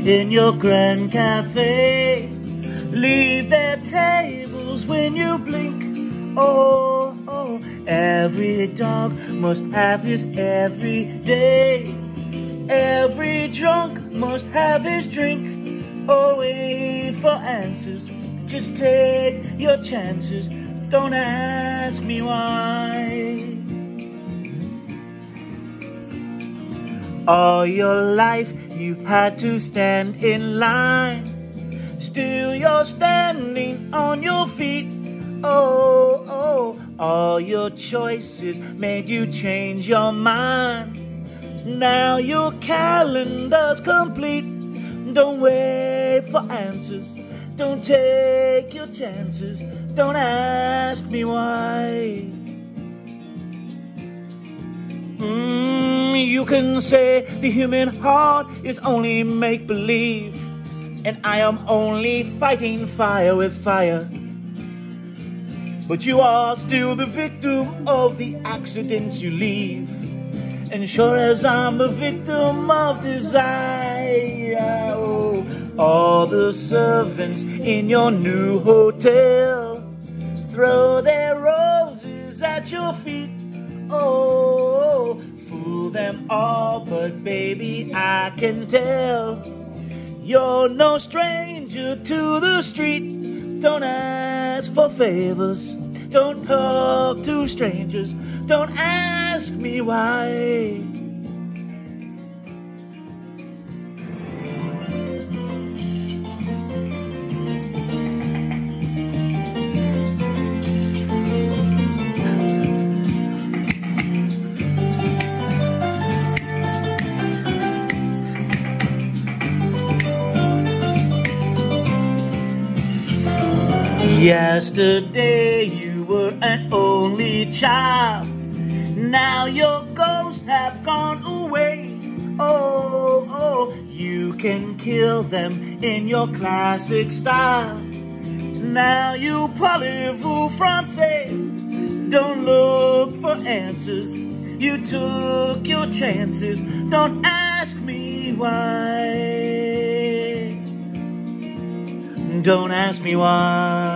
in your grand cafe. Leave their tables when you blink. Oh, oh, every dog must have his every day. Every drunk must have his drink. Oh, wait for answers, just take your chances. Don't ask me why. All your life you had to stand in line. Still you're standing on your feet. Oh, oh, all your choices made you change your mind. Now your calendar's complete. Don't wait for answers, don't take your chances. Don't ask me why. You can say the human heart is only make-believe, and I am only fighting fire with fire. But you are still the victim of the accidents you leave. And sure as I'm a victim of desire, oh, all the servants in your new hotel throw their roses at your feet. Oh, fool them all, but baby, I can tell you're no stranger to the street. Don't ask for favors, don't talk to strangers, don't ask me why. Yesterday you were an only child. Now your ghosts have gone away. Oh, oh, you can kill them in your classic style. Now you parlez-vous français. Don't look for answers, you took your chances. Don't ask me why. Don't ask me why.